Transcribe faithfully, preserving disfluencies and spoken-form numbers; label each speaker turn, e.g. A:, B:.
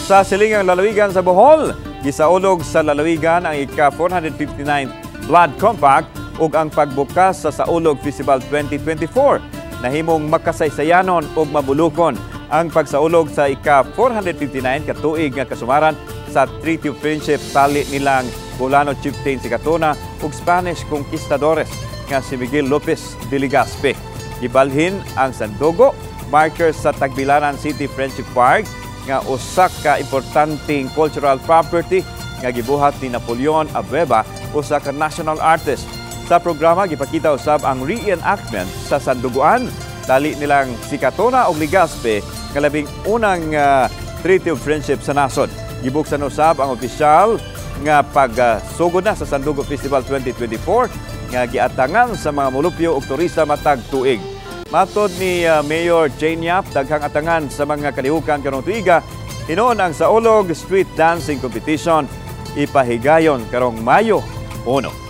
A: Sa silingang lalawigan sa Bohol, gisaulog sa lalawigan ang ika four hundred fifty-ninth Blood Compact ug ang pagbukas sa Saulog Festival twenty twenty-four. Nahimong makasaysayanon ug mabulukon ang pagsaulog sa ika four hundred fifty-nine katuig nga kasumaran sa Treaty of Friendship tali nilang Bolano Chieftain si Katona ug Spanish Conquistadores nga si Miguel Lopez de Legazpi. Gibalhin ang sandugo, marker sa Tagbilaran City Friendship Park nga usa ka importanteng cultural property nga gibuhat ni Napoleon Abueva, usa ka national artist. Sa programa gipakita usab ang reenactment sa sanduguan dali nilang si Katona ug Legazpi nga labing unang uh, Treaty of Friendship sa nasod. Gibuksan usab ang opisyal nga pagsugod uh, na sa Sandugo Festival twenty twenty-four nga giatangan sa mga molupyo ug turista matag tuig. Matod ni uh, Mayor Jane Yap, daghang atangan sa mga kalihukan karong tuiga, hinuon ang Saulog Street Dancing Competition ipahigayon karong Mayo one.